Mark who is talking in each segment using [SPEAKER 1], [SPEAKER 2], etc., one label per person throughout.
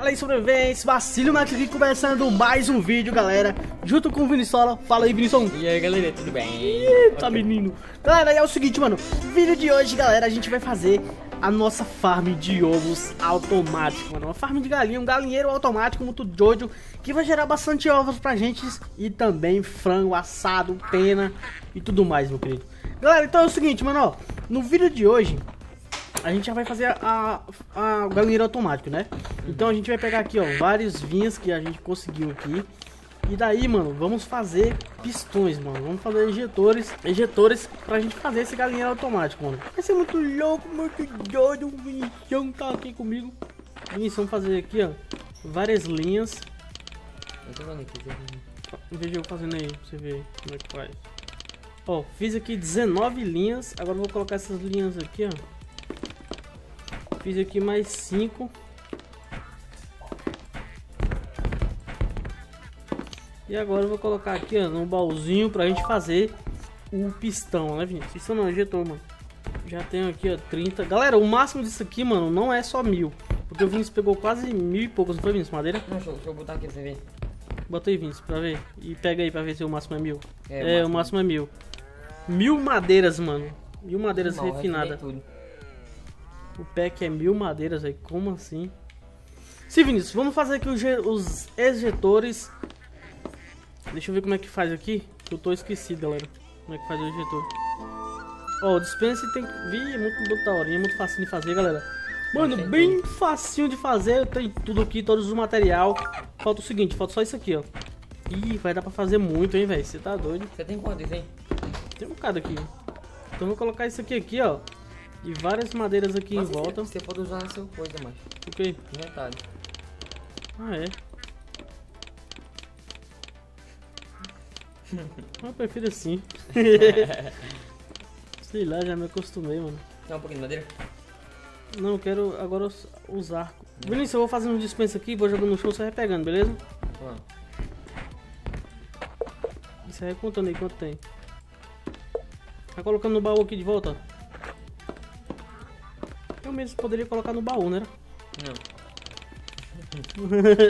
[SPEAKER 1] Fala aí, sobreviventes, Vacilo Max aqui começando mais um vídeo, galera, junto com o Vinissola. Fala aí, Vinisson.
[SPEAKER 2] E aí, galera, tudo bem?
[SPEAKER 1] Eita, menino. Galera, é o seguinte, mano, vídeo de hoje, galera, a gente vai fazer a nossa farm de ovos automático, mano. Uma farm de galinha, um galinheiro automático muito doido, que vai gerar bastante ovos pra gente e também frango assado, pena e tudo mais, meu querido. Galera, então é o seguinte, mano, ó, no vídeo de hoje a gente já vai fazer o galinheiro automático, né? Então a gente vai pegar aqui, ó, vários vinhas que a gente conseguiu aqui. E daí, mano, vamos fazer pistões, mano. Vamos fazer ejetores pra gente fazer esse galinheiro automático, mano. Vai ser muito louco, muito doido. O Vinicião tá aqui comigo. Vinicião, vamos fazer aqui, ó, várias linhas. Veja eu fazendo aí, pra você ver como é que faz. Ó, fiz aqui 19 linhas. Agora eu vou colocar essas linhas aqui, ó. Fiz aqui mais 5. E agora eu vou colocar aqui, ó, num baúzinho pra gente fazer o pistão, né, Vinícius? Pistão não, ejetor, mano. Já tenho aqui, ó, 30. Galera, o máximo disso aqui, mano, não é só 1000. Porque o Vinícius pegou quase 1000 e poucos, não foi, Vinícius? Madeira?
[SPEAKER 2] Não, deixa eu botar aqui pra você ver.
[SPEAKER 1] Bota aí, Vinícius, pra ver. E pega aí pra ver se o máximo é 1000. O máximo é 1000. 1000 madeiras, mano. 1000 madeiras refinadas. O pack é 1000 madeiras aí, como assim? Sim, Vinícius, vamos fazer aqui os ejetores. Deixa eu ver como é que faz aqui, que eu tô esquecido, galera. Como é que faz o ejetor. Ó, o dispense tem que vir, é muito daorinha, é muito facinho de fazer, galera. Mano, bem facinho de fazer, tem tudo aqui, todos os material. Falta o seguinte, falta só isso aqui, ó. Ih, vai dar pra fazer muito, hein, velho, você tá doido.
[SPEAKER 2] Você tem quantos, hein?
[SPEAKER 1] Tem um bocado aqui. Então eu vou colocar isso aqui, ó. E várias madeiras aqui em volta.
[SPEAKER 2] Você pode usar na sua coisa, macho.
[SPEAKER 1] O que?
[SPEAKER 2] Inventário.
[SPEAKER 1] Ah, é? Eu prefiro assim. Sei lá, já me acostumei, mano.
[SPEAKER 2] Quer um pouquinho de madeira?
[SPEAKER 1] Não, eu quero agora usar. Vinícius, eu vou fazer um dispensa aqui, vou jogando no chão, você vai pegando, beleza? Você vai contando aí quanto tem. Tá colocando no baú aqui de volta, ó. Eu mesmo poderia colocar no baú, né?
[SPEAKER 2] Não.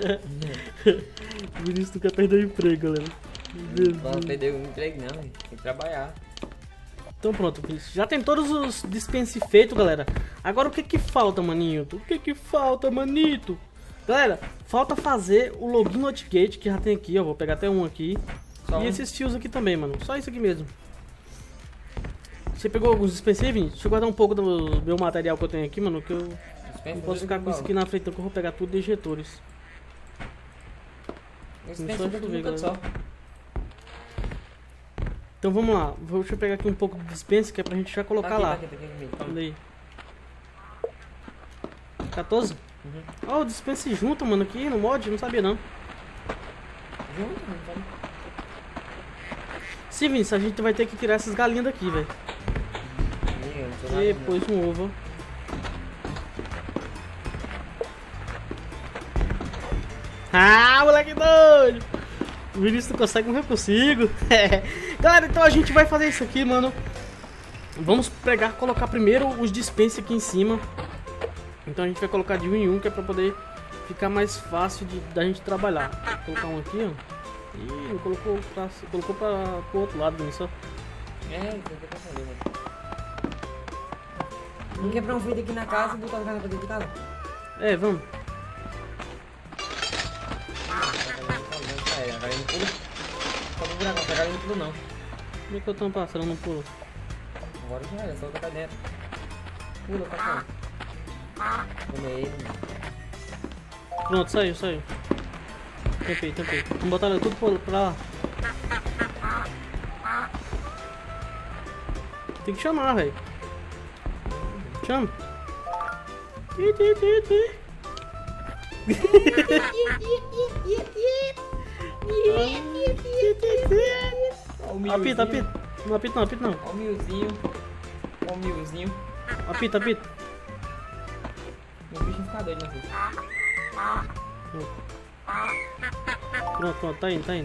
[SPEAKER 1] O Vinícius não quer perder o emprego, galera.
[SPEAKER 2] Não perder o emprego não, tem que trabalhar.
[SPEAKER 1] Então pronto, Vinícius. Já tem todos os dispense feitos, galera. Agora o que que falta, maninho? O que que falta, manito? Galera, falta fazer o login notificate, que já tem aqui, ó. Vou pegar até um aqui. Só e esses fios aqui também, mano. Só isso aqui mesmo. Você pegou alguns dispense aí, Vinícius? Deixa eu guardar um pouco do meu material que eu tenho aqui, mano, que eu não posso ficar com isso aqui na frente, então que eu vou pegar tudo de ejetores.
[SPEAKER 2] Só.
[SPEAKER 1] Então vamos lá, deixa eu pegar aqui um pouco de dispense que é pra gente já colocar lá.
[SPEAKER 2] Tá aqui.
[SPEAKER 1] Olha aí. 14? Ó, o dispense junto, mano, aqui no mod, não sabia não.
[SPEAKER 2] Junto, então.
[SPEAKER 1] Sim, Vinícius, a gente vai ter que tirar essas galinhas daqui, velho. Depois um ovo. Ah, moleque doido! O Vinícius não consegue, mas eu consigo. Galera, então a gente vai fazer isso aqui, mano. Vamos pegar, colocar primeiro os dispense aqui em cima. Então a gente vai colocar de um em um, que é pra poder ficar mais fácil da gente trabalhar. Vou colocar um aqui, ó. Ih, colocou pro outro lado, Vinícius.
[SPEAKER 2] Isso aqui é pra fazer, mano. Vamos quebrar um vídeo aqui na casa e botar o cara pra dentro de casa?
[SPEAKER 1] É, vamos.
[SPEAKER 2] A galinha não pula. Só no buraco, a galinha não pula não.
[SPEAKER 1] Como é que eu tô passando? Não pulo.
[SPEAKER 2] Agora já era, só botar pra dentro. Pula pra fora. Come ele.
[SPEAKER 1] Pronto, saiu. Tampei. Vamos botar tudo pra lá. Tem que chamar, velho. Chama. Apita. Não apita não.
[SPEAKER 2] Ó o milzinho.
[SPEAKER 1] Apita.
[SPEAKER 2] Meu bicho fica doido, né?
[SPEAKER 1] Pronto, tá indo.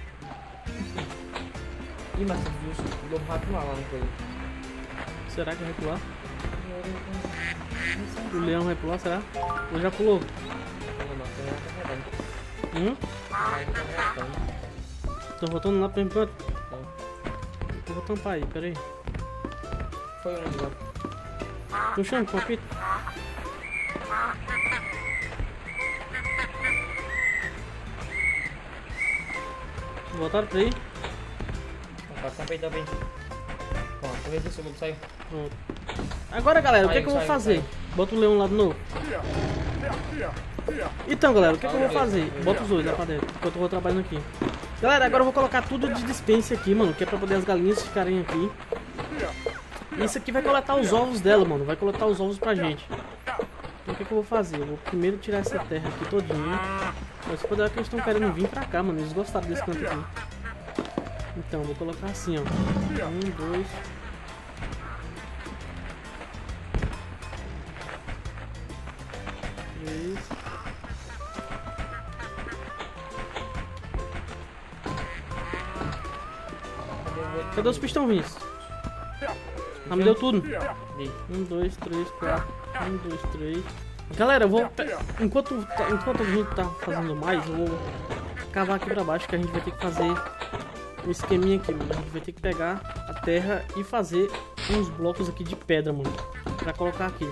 [SPEAKER 2] Ih, mas o lobo vai pular lá no coisa.
[SPEAKER 1] Será que vai pular? O leão vai pular, será? Ou já pulou?
[SPEAKER 2] Não.
[SPEAKER 1] Tô voltando lá pra mim, pronto. Eu vou tampar aí, peraí.
[SPEAKER 2] Foi um já.
[SPEAKER 1] Tô chamando, palpite. Voltaram pra aí?
[SPEAKER 2] Tampei também. Ó, vou ver se o seu saiu.
[SPEAKER 1] Pronto. Agora, galera, o que é que eu vou fazer? Bota o leão lá de novo. Então, galera, o que é que eu vou fazer? Bota os dois lá pra dentro, enquanto eu vou trabalhando aqui. Galera, agora eu vou colocar tudo de dispensa aqui, mano, que é pra poder as galinhas ficarem aqui. Isso aqui vai coletar os ovos dela, mano, vai coletar os ovos pra gente. Então o que é que eu vou fazer? Eu vou primeiro tirar essa terra aqui todinha. Mas se puder que eles estão querendo vir pra cá, mano, eles gostaram desse canto aqui. Então, vou colocar assim, ó. 1, 2... Cadê os pistão, Vinícius? Ah, me deu tudo. 1, 2, 3, 4. 1, 2, 3. Galera, eu vou... Enquanto a gente tá fazendo mais, eu vou cavar aqui pra baixo, que a gente vai ter que fazer um esqueminha aqui, mano. A gente vai ter que pegar a terra e fazer uns blocos aqui de pedra, mano. Pra colocar aqui.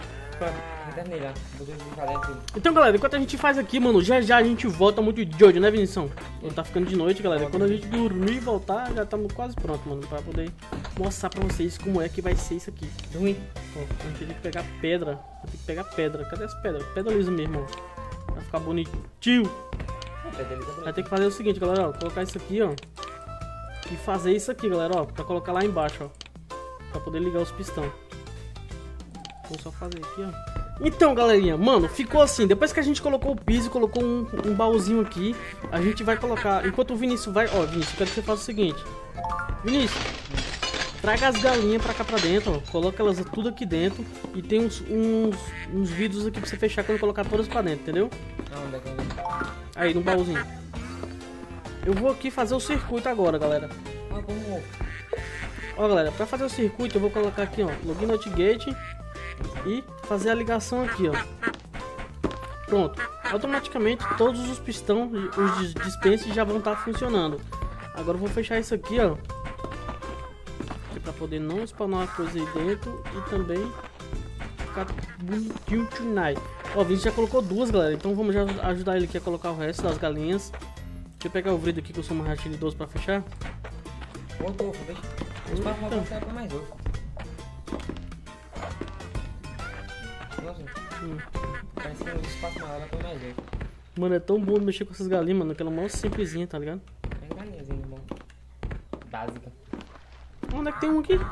[SPEAKER 1] Então, galera, enquanto a gente faz aqui, mano, já a gente volta muito de hoje, né, Vinição? Tá ficando de noite, galera. Quando a gente dormir e voltar, já estamos quase pronto, mano, pra poder mostrar pra vocês como é que vai ser isso aqui. Ruim. Ó, a gente tem que pegar pedra. Tem que pegar pedra. Cadê as pedras? Pedra lisa mesmo, ó. Pra ficar bonitinho. Vai ter que fazer o seguinte, galera, ó. Colocar isso aqui, ó. E fazer isso aqui, galera, ó. Pra colocar lá embaixo, ó. Pra poder ligar os pistão. Vou só fazer aqui, ó. Então, galerinha, mano, ficou assim. Depois que a gente colocou o piso, colocou um baúzinho aqui, a gente vai colocar... Enquanto o Vinícius vai... Ó, Vinícius, eu quero que você faça o seguinte. Vinícius, traga as galinhas pra cá pra dentro, ó. Coloca elas tudo aqui dentro. E tem uns vidros aqui pra você fechar quando colocar todas pra dentro, entendeu?
[SPEAKER 2] Onde é que eu vi?
[SPEAKER 1] Aí, no baúzinho. Eu vou aqui fazer o circuito agora, galera.
[SPEAKER 2] Ah, como?
[SPEAKER 1] Ó, galera, pra fazer o circuito eu vou colocar aqui, ó, login NotGate e fazer a ligação aqui, ó. Pronto. Automaticamente todos os pistão, os dispensers já vão estar funcionando. Agora eu vou fechar isso aqui, ó, pra poder não spawnar uma coisa aí dentro e também ficar bonitinho tonight. Ó, o Vinícius já colocou duas, galera, então vamos já ajudar ele aqui a colocar o resto das galinhas. Deixa eu pegar o vidro aqui que eu sou mais habilidoso pra fechar.
[SPEAKER 2] Outro ovo, deixa. Os papos vão sair pra mais ovo. Nossa, parece que os espaços maiores vai pra mais ovo.
[SPEAKER 1] Mano, é tão bom mexer com essas galinhas, mano, aquela mó simplesinha, tá ligado?
[SPEAKER 2] É galinhazinha, bom. Básica.
[SPEAKER 1] Onde é que tem um aqui?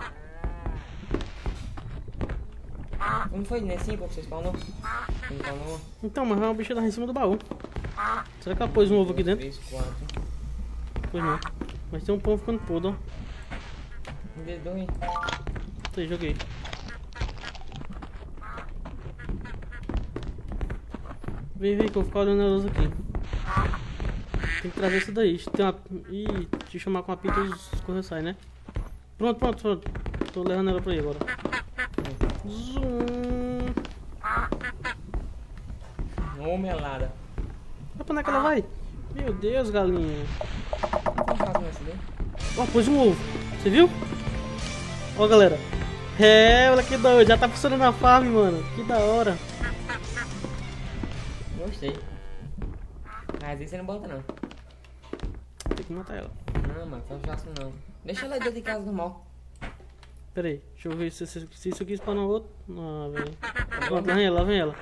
[SPEAKER 2] Não foi nesse que você spawnou? Não spawnou?
[SPEAKER 1] Então, mas é uma bicha lá em cima do baú. Será que ela pôs um ovo aqui dentro?
[SPEAKER 2] 3, 4.
[SPEAKER 1] Pois não. Mas tem um pão ficando podre, ó.
[SPEAKER 2] Um dedo ruim.
[SPEAKER 1] Aí, joguei. Vem que eu vou ficar olhando elas aqui. Tem que trazer isso daí. Tem uma... Ih, te chamar com a pita e os correios saem, né? Pronto. Tô levando ela pra aí agora. Zoom.
[SPEAKER 2] Uma melada.
[SPEAKER 1] Olha pra onde é que ela vai? Meu Deus, galinha.
[SPEAKER 2] Vamos fazer nessa daí?
[SPEAKER 1] Ó, pôs um ovo. Você viu? Ó, galera. É, olha que doido. Já tá funcionando a farm, mano. Que da hora.
[SPEAKER 2] Gostei. Mas aí você não bota não.
[SPEAKER 1] Tem que matar ela.
[SPEAKER 2] Não, mano, não faço não. Deixa ela dentro de casa normal.
[SPEAKER 1] Pera aí, deixa eu ver se isso aqui spawna outro. Ah, velho. Pronto, lá vem ela.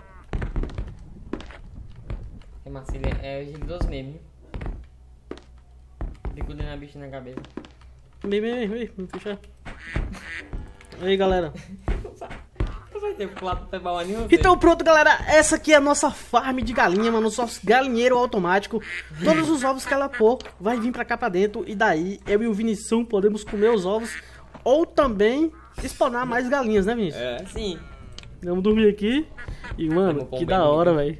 [SPEAKER 2] É Marcília, é agilidoso mesmo. Bicudando a bicha na cabeça.
[SPEAKER 1] Vem, fechar. Aí, galera.
[SPEAKER 2] Não vai ter plato pra baú nenhum.
[SPEAKER 1] Então pronto, galera, essa aqui é a nossa farm de galinha, mano, nosso galinheiro automático. Todos os ovos que ela pôr vai vir pra cá pra dentro. E daí, eu e o Vinição podemos comer os ovos. Ou também spawnar mais galinhas, né, Vinícius?
[SPEAKER 2] É, sim.
[SPEAKER 1] Vamos dormir aqui. E, mano, que da hora, velho.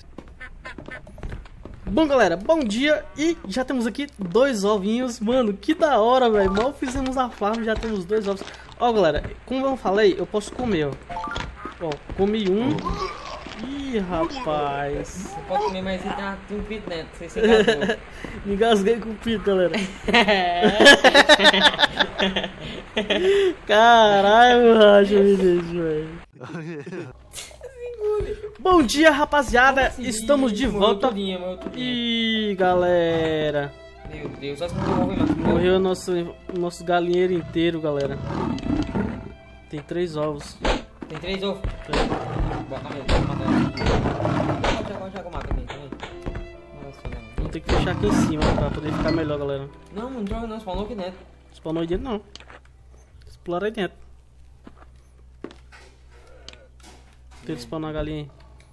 [SPEAKER 1] Bom, galera, bom dia. E já temos aqui 2 ovinhos. Mano, que da hora, velho. Mal fizemos a farm, já temos 2 ovos. Ó, galera, como eu falei, eu posso comer, ó. Ó, comi um. Ih, Ih, rapaz.
[SPEAKER 2] Você pode comer, mas tem um pito dentro. Você se engasgou.
[SPEAKER 1] Me engasguei com o pito, galera. Caralho, racha, me deixa, velho. Bom dia, rapaziada. Estamos de volta. Ih, galera.
[SPEAKER 2] Meu Deus, acho que não morreu, mas
[SPEAKER 1] morreu o nosso galinheiro inteiro, galera. Tem 3 ovos.
[SPEAKER 2] Tem 3 ovos?
[SPEAKER 1] Tem.
[SPEAKER 2] Bota mesmo, bota matar. Pode matar também.
[SPEAKER 1] Vou ter que fechar aqui em cima pra poder ficar melhor, galera.
[SPEAKER 2] Não, não joga não, spawnou aqui dentro.
[SPEAKER 1] Spawnou aí dentro não. Explora aí dentro. Tenta spawnar a galinha aí.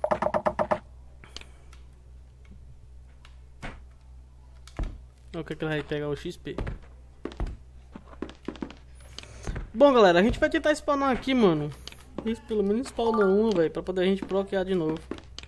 [SPEAKER 1] O que ela vai pegar? O XP. Bom, galera, a gente vai tentar spawnar aqui, mano. Isso, pelo menos spawna um, velho, pra poder a gente bloquear de novo.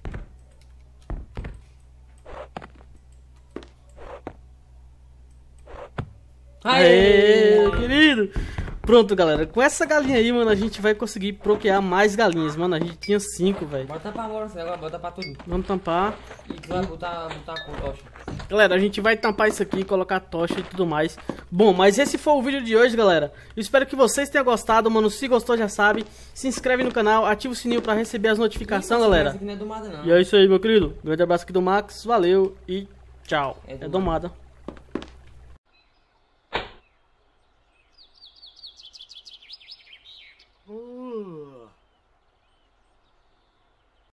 [SPEAKER 1] Aê, querido! Pronto, galera, com essa galinha aí, mano, a gente vai conseguir bloquear mais galinhas, mano. A gente tinha 5, velho.
[SPEAKER 2] Bota tampar agora, bota tampar tudo.
[SPEAKER 1] Vamos tampar.
[SPEAKER 2] E tu vai botar com tocha.
[SPEAKER 1] Galera, a gente vai tampar isso aqui, colocar tocha e tudo mais. Bom, mas esse foi o vídeo de hoje, galera. Eu espero que vocês tenham gostado, mano. Se gostou, já sabe. Se inscreve no canal, ativa o sininho pra receber as notificações, galera.
[SPEAKER 2] Esse aqui não é domada, não.
[SPEAKER 1] E é isso aí, meu querido. Grande abraço aqui do Max, valeu e tchau.
[SPEAKER 2] É
[SPEAKER 1] domada.